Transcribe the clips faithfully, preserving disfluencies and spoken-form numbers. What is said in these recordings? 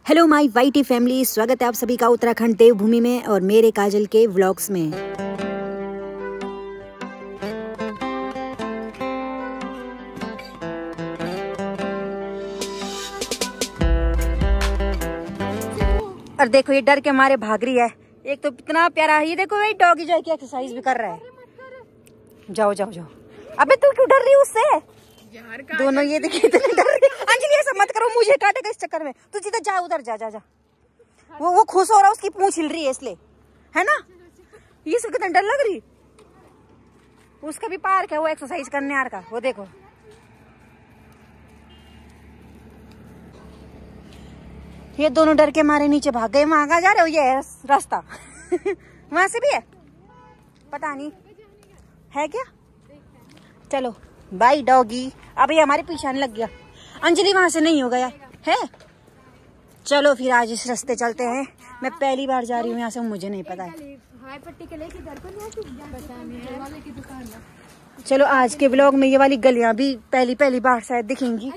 Hello my YT family, स्वागत है आप सभी का उत्तराखंड देवभूमि में और मेरे काजल के व्लॉग्स में। और देखो ये डर के मारे भाग रही है। एक तो कितना प्यारा है, ये देखो भाई डॉगी जो है कि एक्सरसाइज भी कर रहा है। जाओ जाओ जाओ। अबे तू क्यों डर रही है उससे यार? दोनों ये देखिए इतने डर रही। अंजलि ऐसा मत करो, मुझे काटेगा इस चक्कर में। तू सीधा जा उधर, जा जा जा। वो वो खुश हो रहा है, उसकी पूंछ हिल रही है इसलिए, है ना? ये सब कितना डर लग रही। उसका भी पार्क है, वो एक्सरसाइज करने यार का, वो देखो। ये दोनों डर के मारे नीचे भाग गए। वहां कहाँ जा रहे हो? ये है रास्ता। वहां से भी है, पता नहीं है क्या। चलो बाय डॉगी। अब ये हमारे पीछे आने लग गया। अंजलि वहां से नहीं हो गया है। चलो फिर आज इस रास्ते चलते हैं। मैं पहली बार जा रही हूँ यहाँ से, मुझे नहीं पता है। चलो आज के ब्लॉग में ये वाली गलियां भी पहली पहली बार शायद दिखेंगी।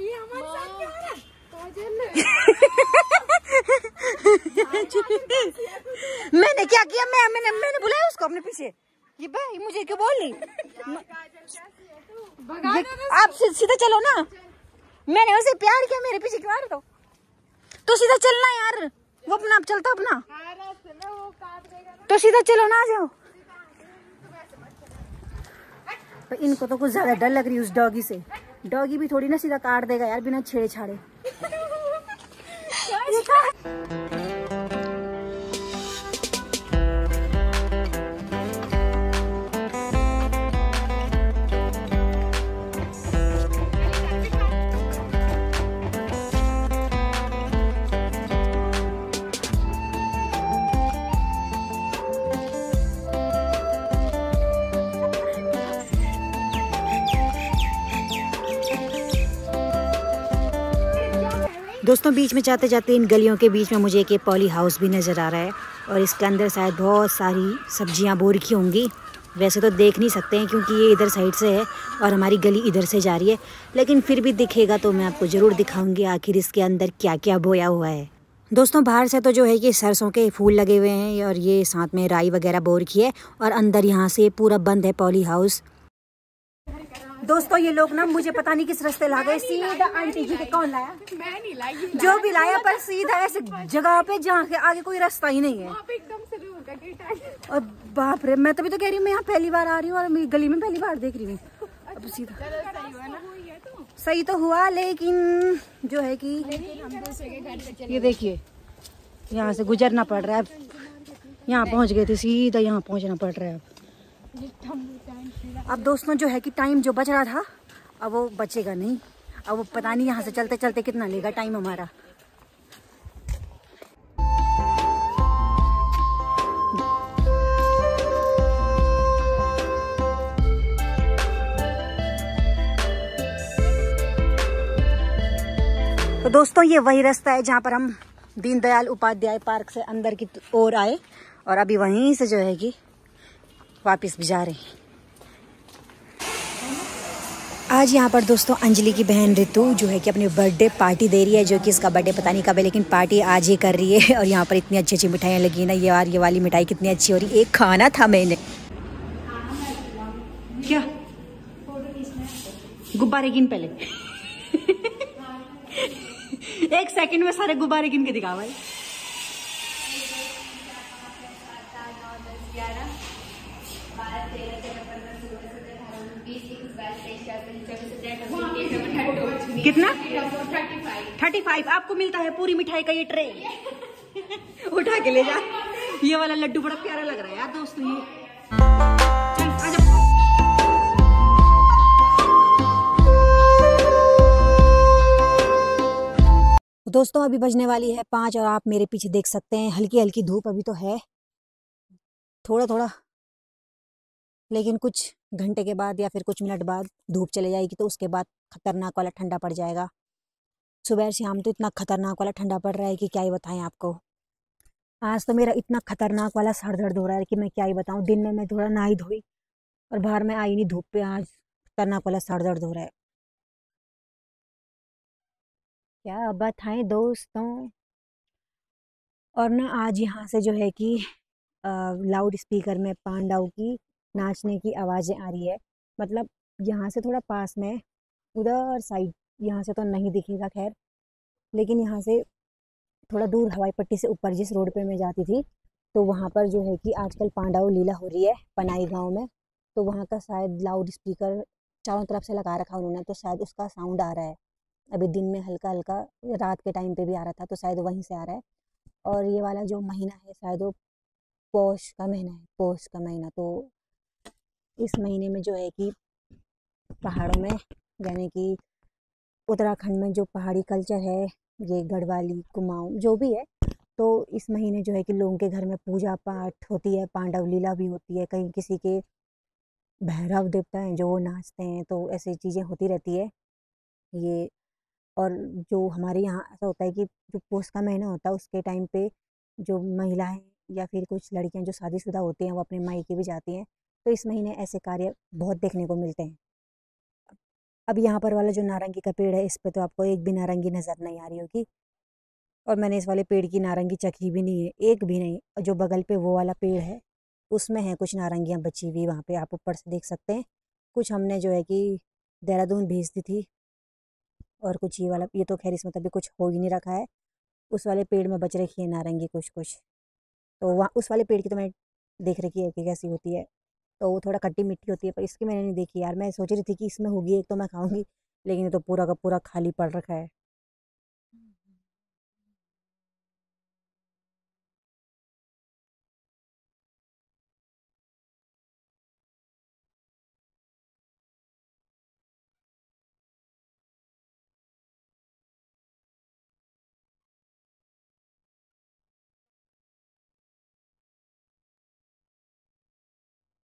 मैंने क्या किया? मैं मैंने मैंने बुलाया उसको अपने पीछे। ये भाई मुझे क्यों बोल रही? आप सीधा चलो ना। मैंने उसे प्यार किया, मेरे पीछे क्यों आ रहे हो? तो सीधा चलना यार, वो अपना आप चलता अपना। तो सीधा चलो ना, आ जाओ। पर इनको तो कुछ ज्यादा डर लग रही है उस डॉगी से। डॉगी भी थोड़ी ना सीधा काट देगा यार बिना छेड़े छाड़े। दोस्तों बीच में जाते जाते इन गलियों के बीच में मुझे एक पॉली हाउस भी नज़र आ रहा है और इसके अंदर शायद बहुत सारी सब्जियां बो रखी होंगी। वैसे तो देख नहीं सकते हैं क्योंकि ये इधर साइड से है और हमारी गली इधर से जा रही है, लेकिन फिर भी दिखेगा तो मैं आपको ज़रूर दिखाऊंगी आखिर इसके अंदर क्या क्या बोया हुआ है। दोस्तों बाहर से तो जो है कि सरसों के फूल लगे हुए हैं और ये साथ में राई वगैरह बो रखी है और अंदर यहाँ से पूरा बंद है पॉली हाउस। दोस्तों ये लोग ना मुझे पता नहीं किस रास्ते ला गए। सीधा आंटी जी के कौन लाया? मैं नहीं लाई, जो भी लाया, पर सीधा ऐसे जगह पे जहाँ के आगे कोई रास्ता ही नहीं है। एकदम से और बाप रे, मैं तभी तो कह रही हूँ, मैं यहाँ पहली बार आ रही हूँ और मेरी गली में पहली बार देख रही हूँ। अब सीधा सही तो हुआ, लेकिन जो है कि ये देखिए यहाँ से गुजरना पड़ रहा है। यहाँ पहुँच गए थे, सीधा यहाँ पहुँचना पड़ रहा है। अब दोस्तों जो है कि टाइम जो बच रहा था अब वो बचेगा नहीं। अब वो पता नहीं यहाँ से चलते चलते कितना लेगा टाइम हमारा। तो दोस्तों ये वही रास्ता है जहाँ पर हम दीनदयाल उपाध्याय पार्क से अंदर की ओर आए और अभी वहीं से जो है कि वापस भी जा रहे हैं। आज यहाँ पर दोस्तों अंजलि की बहन ऋतु जो है कि अपनी बर्थडे पार्टी दे रही है, जो कि इसका बर्थडे पता नहीं कब है लेकिन पार्टी आज ही कर रही है। और यहाँ पर इतनी अच्छी अच्छी मिठाइयाँ लगी ना, ये यार ये वाली मिठाई कितनी अच्छी हो रही। एक खाना था मैंने क्या गुब्बारे गिन पहले। एक सेकंड में सारे गुब्बारे गिन के दिखा भाई। कितना? थर्टी फाइव आपको मिलता है पूरी मिठाई का ये ट्रे। उठा के ले जा। ये वाला लड्डू बड़ा प्यारा लग रहा है यार दोस्तों। ये चल आजा। दोस्तों अभी बजने वाली है पाँच और आप मेरे पीछे देख सकते हैं हल्की हल्की धूप अभी तो है थोड़ा थोड़ा, लेकिन कुछ घंटे के बाद या फिर कुछ मिनट बाद धूप चले जाएगी तो उसके बाद खतरनाक वाला ठंडा पड़ जाएगा। सुबह शाम तो इतना खतरनाक वाला ठंडा पड़ रहा है कि क्या ही बताएं आपको। आज तो मेरा इतना खतरनाक वाला सर दर्द हो रहा है कि मैं क्या ही बताऊं। दिन में मैं थोड़ा नहाई धोई और बाहर में आई नहीं धूप पे, आज खतरनाक वाला सर दर्द हो रहा है। क्या बताएं दोस्तों, और ना आज यहाँ से जो है कि लाउड स्पीकर में पांडाओं की नाचने की आवाज़ें आ रही है। मतलब यहाँ से थोड़ा पास में, उधर साइड, यहाँ से तो नहीं दिखेगा खैर, लेकिन यहाँ से थोड़ा दूर हवाई पट्टी से ऊपर जिस रोड पे मैं जाती थी, तो वहाँ पर जो है कि आजकल पांडाओ लीला हो रही है पनाई गांव में। तो वहाँ का शायद लाउड स्पीकर चारों तरफ से लगा रखा उन्होंने, तो शायद उसका साउंड आ रहा है। अभी दिन में हल्का हल्का, रात के टाइम पे भी आ रहा था, तो शायद वहीं से आ रहा है। और ये वाला जो महीना है शायद वो पौष का महीना है, पौष का महीना। तो इस महीने में जो है कि पहाड़ों में, यानी कि उत्तराखंड में जो पहाड़ी कल्चर है, ये गढ़वाली कुमाऊँ जो भी है, तो इस महीने जो है कि लोगों के घर में पूजा पाठ होती है, पांडव लीला भी होती है, कहीं किसी के भैरव देवता हैं जो वो नाचते हैं, तो ऐसी चीज़ें होती रहती है ये। और जो हमारे यहाँ ऐसा होता है कि जो पोष का महीना होता है उसके टाइम पे जो महिलाएं या फिर कुछ लड़कियां जो शादीशुदा होती हैं वो अपने मायके भी जाती हैं। तो इस महीने ऐसे कार्य बहुत देखने को मिलते हैं। अब यहाँ पर वाला जो नारंगी का पेड़ है, इस पे तो आपको एक भी नारंगी नज़र नहीं आ रही होगी, और मैंने इस वाले पेड़ की नारंगी चखी भी नहीं है, एक भी नहीं। और जो बगल पे वो वाला पेड़ है उसमें है कुछ नारंगियाँ बची हुई, वहाँ पे आप ऊपर से देख सकते हैं। कुछ हमने जो है कि देहरादून भेज दी थी, और कुछ ये वाला, ये तो खैर इसमें तभी कुछ हो ही नहीं रखा है। उस वाले पेड़ में बच रखी है नारंगी कुछ कुछ। तो वहाँ उस वाले पेड़ की तो मैंने देख रखी है कि कैसी होती है, तो वो थोड़ा खट्टी मीठी होती है, पर इसकी मैंने नहीं देखी यार। मैं सोच रही थी कि इसमें होगी एक तो मैं खाऊंगी, लेकिन ये तो पूरा का पूरा खाली पड़ रखा है।